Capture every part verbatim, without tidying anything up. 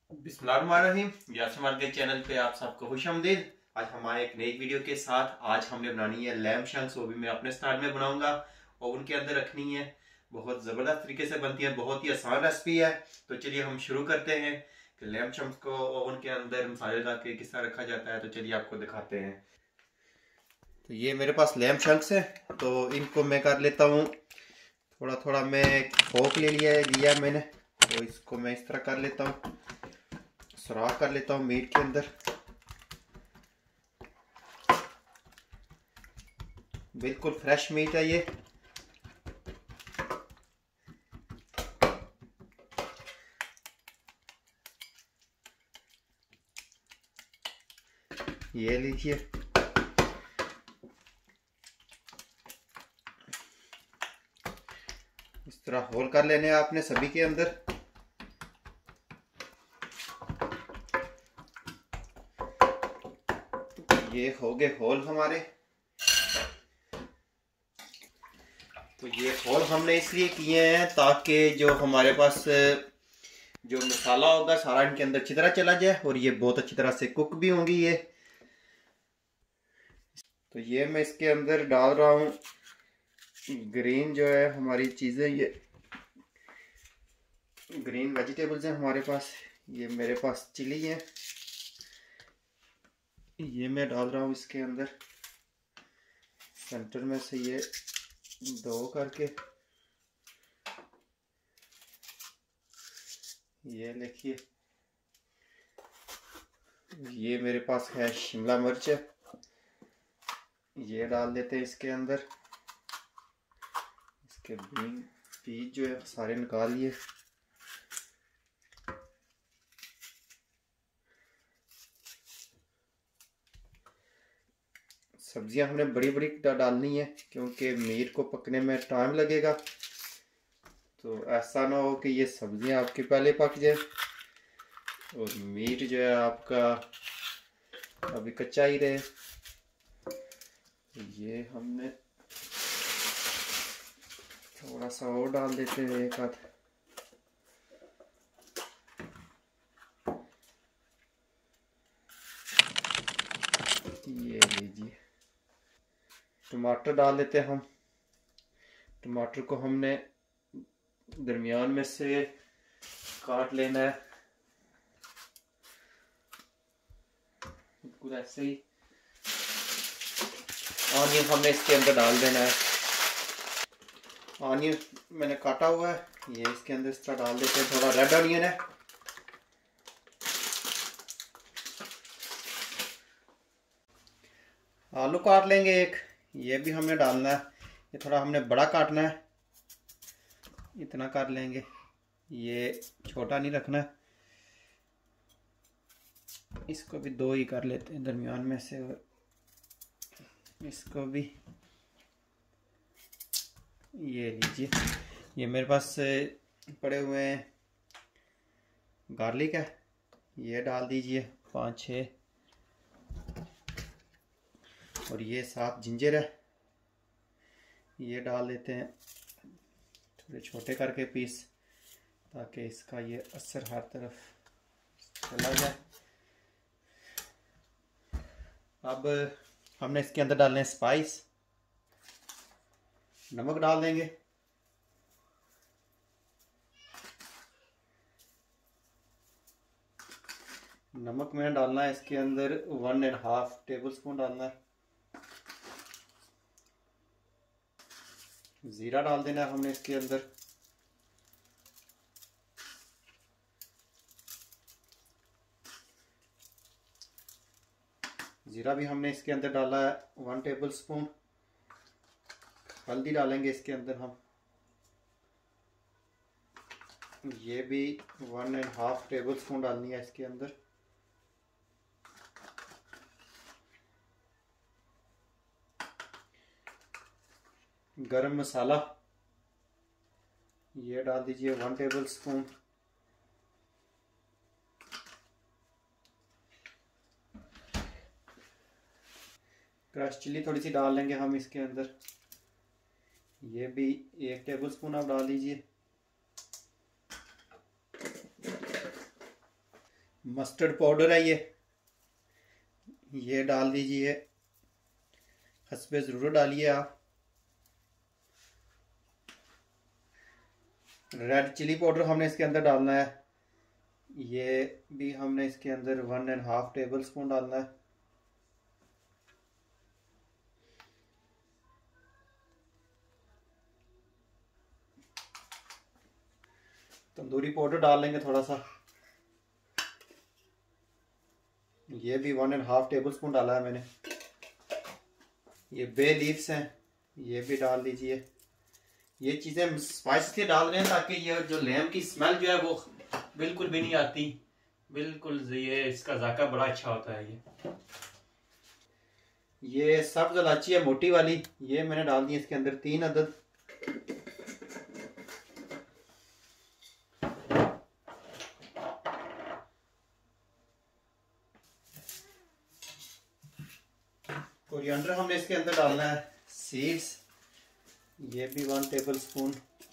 बिस्मिल्लाहिर्रहमानिर्रहीम। यासमान के चैनल पे आप सबको खुशआमदीद। आज हमारे एक नई वीडियो के साथ आज हमने बनानी है लैम्ब शंक्स। वो भी मैं अपने स्टाइल में बनाऊंगा। ओवन के अंदर रखनी है। बहुत ज़बरदस्त तरीके से बनती है, बहुत ही आसान रेसिपी है। तो चलिए हम शुरू करते हैं कि लैम्ब शंक्स को ओवन के अंदर मसाले लगा के किस तरह रखा जाता है। तो चलिए आपको दिखाते हैं। तो ये मेरे पास लैम्ब शंक्स है, तो इनको मैं कर लेता हूँ थोड़ा थोड़ा। मैं फोक ले लिया है लिया मैंने, तो इसको मैं इस तरह कर लेता हूँ, सुराख कर लेता हूँ मीट के अंदर। बिल्कुल फ्रेश मीट है ये। ये लीजिए, इस तरह होल कर लेने हैं आपने सभी के अंदर। ये हो गए होल हमारे। तो ये होल हमने इसलिए किए हैं ताकि जो हमारे पास जो मसाला होगा सारा इनके अंदर अच्छी तरह चला जाए, और ये बहुत अच्छी तरह से कुक भी होंगी ये। तो ये मैं इसके अंदर डाल रहा हूँ ग्रीन जो है हमारी चीज़ें, ये ग्रीन वेजिटेबल्स हैं हमारे पास। ये मेरे पास चिली है, ये मैं डाल रहा हूँ इसके अंदर सेंटर में से, ये दो करके। ये देखिए, ये मेरे पास है शिमला मिर्च, ये डाल देते हैं इसके अंदर। इसके बीन बीज जो है सारे निकाल लिए। सब्जियां हमने बड़ी बड़ी डालनी है क्योंकि मीट को पकने में टाइम लगेगा। तो ऐसा ना हो कि ये सब्जियां आपकी पहले पक जाए और मीट जो है आपका अभी कच्चा ही रहे। ये हमने थोड़ा सा और डाल देते हैं, एक आध। ये लीजिए, टमाटर डाल देते हैं हम। टमाटर को हमने दरमियान में से काट लेना है, बिल्कुल ऐसे ही। ऑनियन हमने इसके अंदर डाल देना है। ऑनियन मैंने काटा हुआ है, ये इसके अंदर इस तरह डाल देते हैं। थोड़ा रेड ऑनियन है। आलू काट लेंगे एक, ये भी हमने डालना है। ये थोड़ा हमने बड़ा काटना है, इतना कर लेंगे, ये छोटा नहीं रखना है। इसको भी दो ही कर लेते हैं दरमियान में से, और इसको भी। ये लीजिए, ये मेरे पास पड़े हुए हैं गार्लिक है, ये डाल दीजिए पाँच छः। और ये सात जिंजर है, ये डाल देते हैं थोड़े छोटे करके पीस, ताकि इसका ये असर हर तरफ चला जाए। अब हमने इसके अंदर डालने स्पाइस। नमक डाल देंगे, नमक मैंने डालना है इसके अंदर one and half tablespoon डालना है। जीरा डाल देना है हमने इसके अंदर। जीरा भी हमने इसके अंदर डाला है वन टेबल स्पून। हल्दी डालेंगे इसके अंदर हम, ये भी one and half tablespoon डालनी है इसके अंदर। गरम मसाला ये डाल दीजिए one tablespoon. Crush chilli थोड़ी सी डाल लेंगे हम इसके अंदर, ये भी एक टेबल स्पून आप डाल दीजिए। मस्टर्ड पाउडर है, ये ये डाल दीजिए, हस्बे ज़रूर डालिए आप। रेड चिली पाउडर हमने इसके अंदर डालना है, ये भी हमने इसके अंदर one and half tablespoon डालना है। तंदूरी पाउडर डाल लेंगे थोड़ा सा, ये भी one and half tablespoon डाला है मैंने। ये बे लीव्स हैं, ये भी डाल दीजिए। ये चीज़ें स्पाइस इसलिए डाल रहे हैं ताकि ये जो लैम की स्मेल जो है वो बिल्कुल भी नहीं आती, बिल्कुल ये इसका जायका बड़ा अच्छा होता है। ये ये सब्ज इलायची है मोटी वाली, ये मैंने डाल दी इसके अंदर तीन अदद। कोरिएंडर हमने इसके अंदर डालना है, सीड्स, ये भी one tablespoon.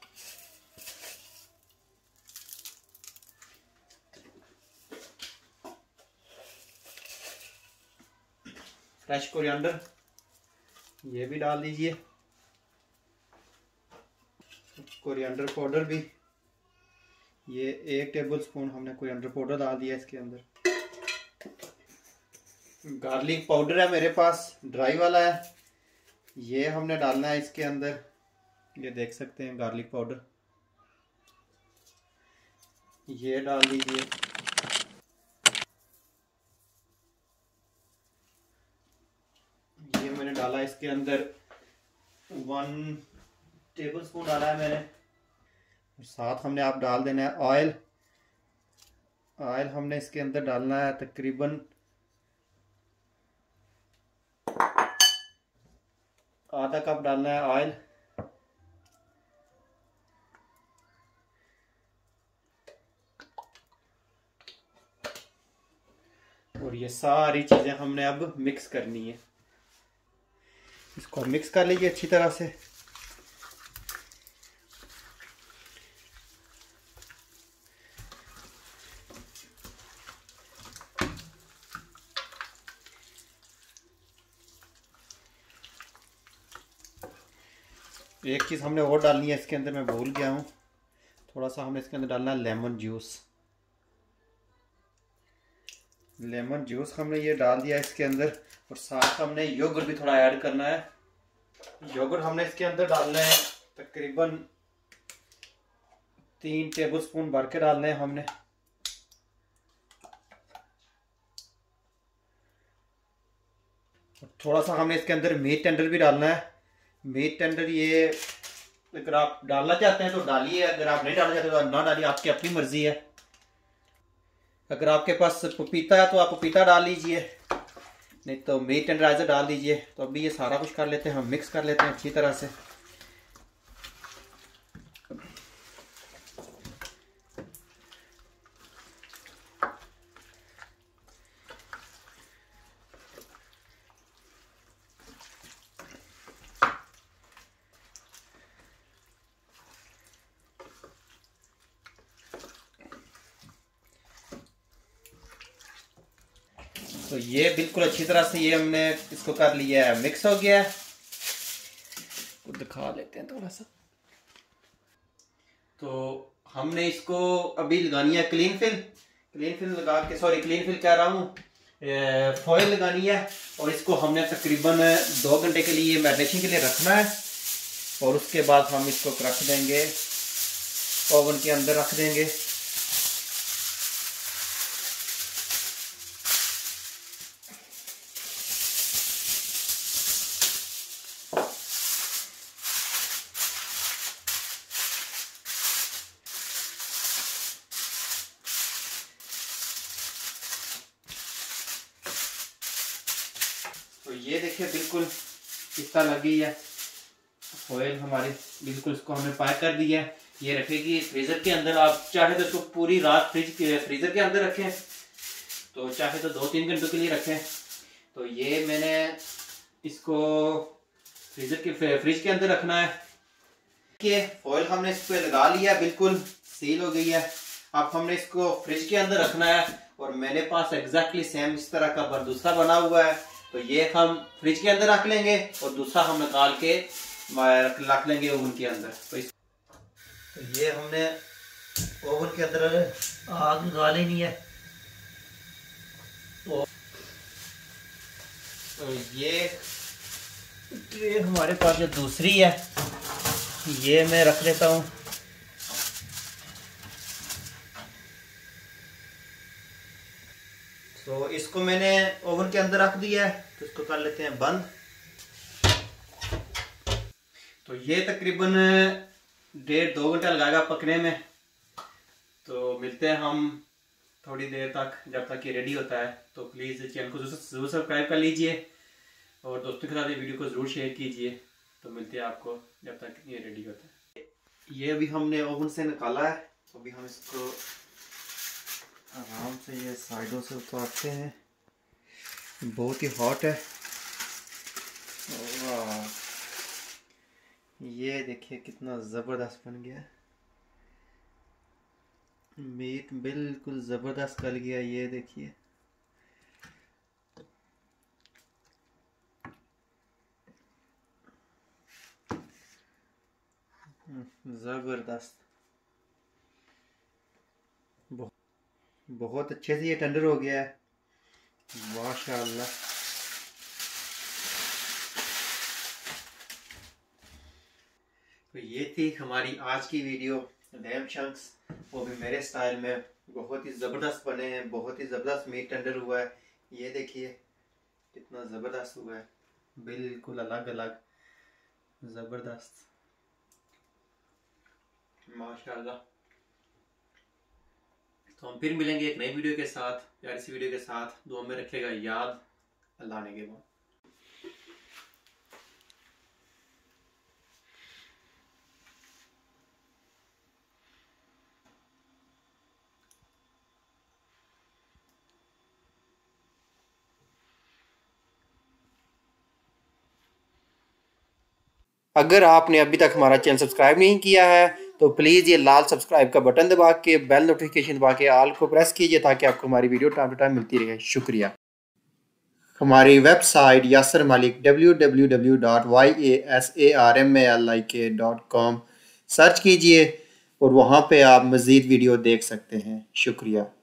Fresh coriander, ये भी डाल दीजिए। कोरिएंडर पाउडर भी, ये एक टेबल स्पून हमने कोरिएंडर पाउडर डाल दिया इसके अंदर। गार्लिक पाउडर है मेरे पास, ड्राई वाला है, ये हमने डालना है इसके अंदर। ये देख सकते हैं गार्लिक पाउडर, ये डाल दीजिए। ये मैंने डाला इसके अंदर वन टेबल स्पून डाला है मैंने। साथ हमने आप डाल देना है ऑयल। ऑयल हमने इसके अंदर डालना है तकरीबन आधा कप डालना है ऑयल। और ये सारी चीजें हमने अब मिक्स करनी है। इसको मिक्स कर लीजिए अच्छी तरह से। एक चीज़ हमने और डालनी है इसके अंदर, मैं भूल गया हूँ, थोड़ा सा हमने इसके अंदर डालना है लेमन जूस। लेमन जूस हमने ये डाल दिया इसके अंदर। और साथ हमने योगर्ट भी थोड़ा ऐड करना है। योगर्ट हमने इसके अंदर डालना है तकरीबन तीन टेबल स्पून भर के डालने हैं हमने। थोड़ा सा हमने इसके अंदर मीट टेंडर भी डालना है। मीट टेंडर ये अगर आप डालना चाहते हैं तो डालिए, अगर आप नहीं डालना चाहते तो ना डालिए, आपकी अपनी मर्जी है। अगर आपके पास पपीता है तो आप पपीता डाल लीजिए, नहीं तो मीट टेंडराइजर डाल दीजिए। तो अभी ये सारा कुछ कर लेते हैं, हम मिक्स कर लेते हैं अच्छी तरह से। तो ये बिल्कुल अच्छी तरह से ये हमने इसको कर लिया है, मिक्स हो गया है। तो दिखा लेते हैं थोड़ा सा। तो हमने इसको अभी लगानी है क्लीन फिल। क्लीन फिल लगा के, सॉरी क्लीन फिल कह रहा हूँ, फॉइल लगानी है। और इसको हमने तकरीबन दो घंटे के लिए मैरिनेशन के लिए रखना है। और उसके बाद हम इसको रख देंगे ओवन के अंदर रख देंगे। तो ये देखिए बिल्कुल इस तरह लगी है फॉइल हमारी, बिल्कुल इसको हमने पैक कर दिया है। ये रखेगी फ्रीजर के अंदर। आप चाहे तो इसको पूरी रात फ्रिज के फ्रीजर के अंदर रखें, तो चाहे तो दो तीन घंटों के लिए रखें। तो ये मैंने इसको फ्रीजर के फ्रिज के अंदर रखना है। कि फॉइल हमने इस पर लगा लिया, बिल्कुल सील हो गई है। अब हमने इसको फ्रिज के अंदर रखना है। और मैंने पास एग्जैक्टली सेम इस तरह का पर दूसरा बना हुआ है। तो ये हम फ्रिज के अंदर रख लेंगे और दूसरा हम निकाल के रख लेंगे ओवन के अंदर। तो, इस, तो ये हमने ओवन के अंदर आग लगा लेनी है। तो, तो ये ट्रे हमारे पास जो दूसरी है ये मैं रख लेता हूँ। तो इसको मैंने ओवन के अंदर रख दिया है, तो इसको कर लेते हैं बंद। तो ये तकरीबन डेढ़ दो घंटा लगाएगा पकने में। तो मिलते हैं हम थोड़ी देर तक, जब तक ये रेडी होता है। तो प्लीज़ चैनल को जरूर सब्सक्राइब कर लीजिए और दोस्तों के साथ ये वीडियो को ज़रूर शेयर कीजिए। तो मिलते हैं आपको जब तक ये रेडी होता है। ये अभी हमने ओवन से निकाला है, तो अभी हम इसको आराम से ये साइडों से उतारते हैं। बहुत ही हॉट है। वाह, ये देखिए कितना ज़बरदस्त बन गया। मीट बिल्कुल ज़बरदस्त गल गया, ये देखिए। ज़बरदस्त, बहुत बहुत अच्छे से ये टेंडर हो गया है माशाअल्लाह। तो ये थी हमारी आज की वीडियो लैम्ब चंक्स, वो भी मेरे स्टाइल में। बहुत ही ज़बरदस्त बने हैं, बहुत ही ज़बरदस्त मीट टेंडर हुआ है। ये देखिए कितना ज़बरदस्त हुआ है, बिल्कुल अलग अलग ज़बरदस्त माशाअल्लाह। तो हम फिर मिलेंगे एक नई वीडियो के साथ, प्यारी सी वीडियो के साथ। दुआ में रखेगा याद, अल्लाह ने के बाद। अगर आपने अभी तक हमारा चैनल सब्सक्राइब नहीं किया है तो प्लीज़ ये लाल सब्सक्राइब का बटन दबा के बेल नोटिफिकेशन दबा के ऑल को प्रेस कीजिए, ताकि आपको हमारी वीडियो टाइम टू टाइम मिलती रहे। शुक्रिया। हमारी website Yasar Malik W W W dot Y A S A R M A L I K dot com search कीजिए और वहाँ पे आप मज़ीद वीडियो देख सकते हैं। शुक्रिया।